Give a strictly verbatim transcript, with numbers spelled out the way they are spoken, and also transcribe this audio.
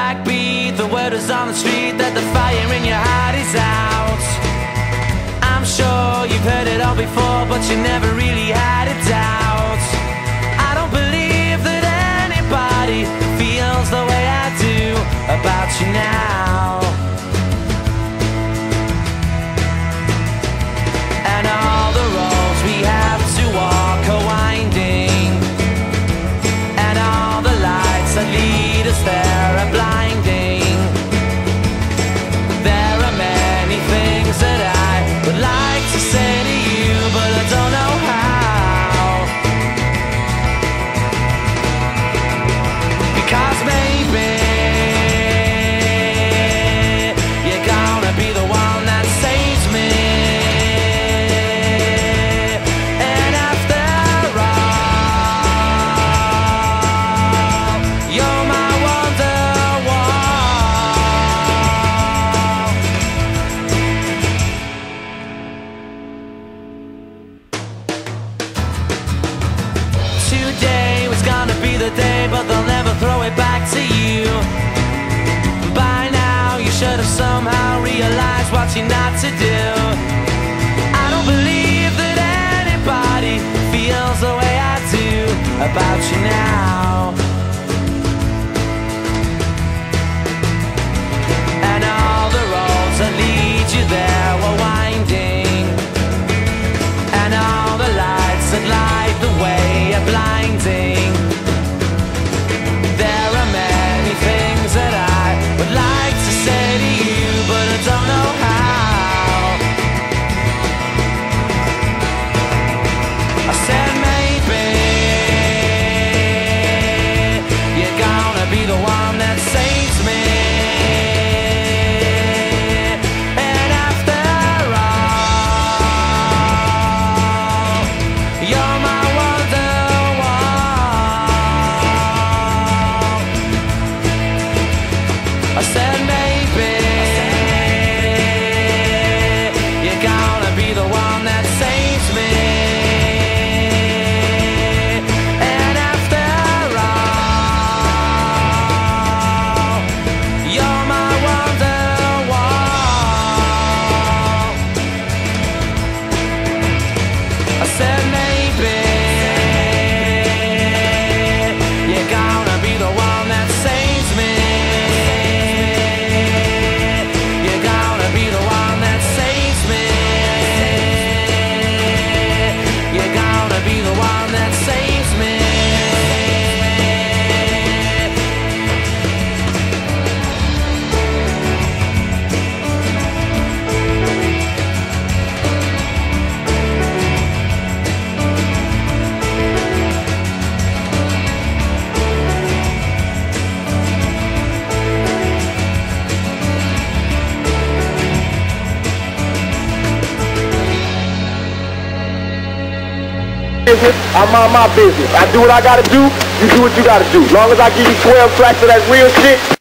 backbeat, the word is on the street that the fire in your heart is out. I'm sure you've heard it all before, but you never really had a doubt. I don't believe that anybody feels the way I do about you now. And all the roads we have to walk are winding, and all the lights that lead us there are blinding. There are many things that I would like to say to you, but I don't know how. Because maybe you're gonna be the one that saves me. And after all, you're my Wonderwall. Today was gonna be the day, but they'll never throw it back to you. By now you should have somehow realized what you're not to do. I don't believe that anybody feels the way I do about you now. And all the roads that lead you there were winding, and all the lights that light the way are blinding. There are many things that I would like to say to you, but I don't know how. I said maybe you're gonna be the one that saves me. And after all, you're my Wonderwall. I said maybe you're gonna be the one that saves me. And after all, you're my Wonderwall. I said maybe you're gonna be the one that saves me. You're gonna be the one that saves me. You're gonna be the one that saves me. Business, I mind my business. I do what I gotta do, you do what you gotta do. Long as I give you twelve tracks of that real shit,